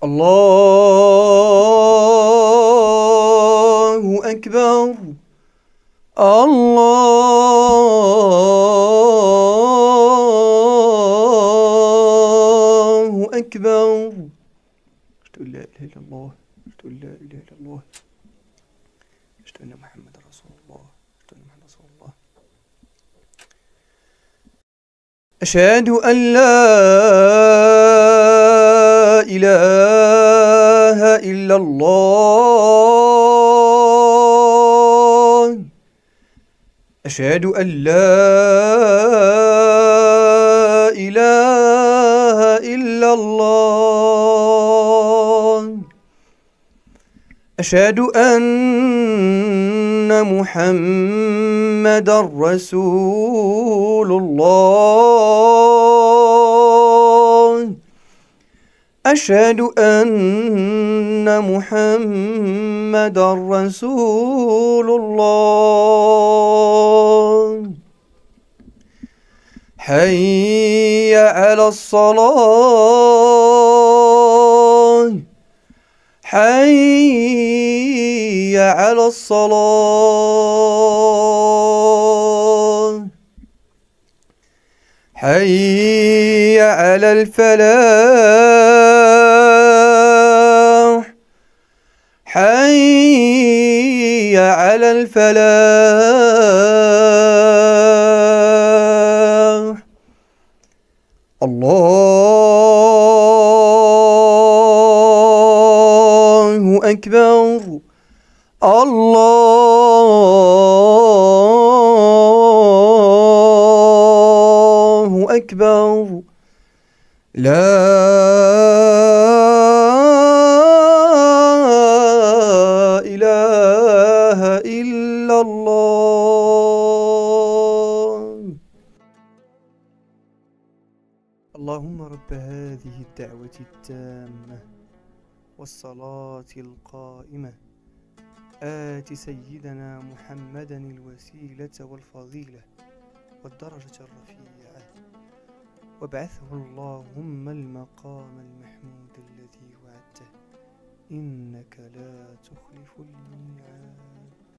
الله أكبر. الله أكبر. أشهد أن لا إله إلا الله. أشهد أن لا إله إلا الله. أشهد أن محمد رسول الله. أشهد أن محمد رسول الله. أشهد أن لا إله إلا الله. أشهد أن لا إله إلا الله. أشهد أن محمدًا رسول الله. أشهد أن محمدًا رسول الله. حي على الصلاة. حي على الصلاة. حي على الفلاح. حي على الفلاح. الله أكبر. الله أكبر. لا إله إلا الله. اللهم رب هذه الدعوة التامة والصلاة القائمة آت سيدنا محمدا الوسيلة والفضيلة والدرجة الرفيعة وابعثه اللهم المقام المحمود الذي وعدته إنك لا تخلف الميعاد.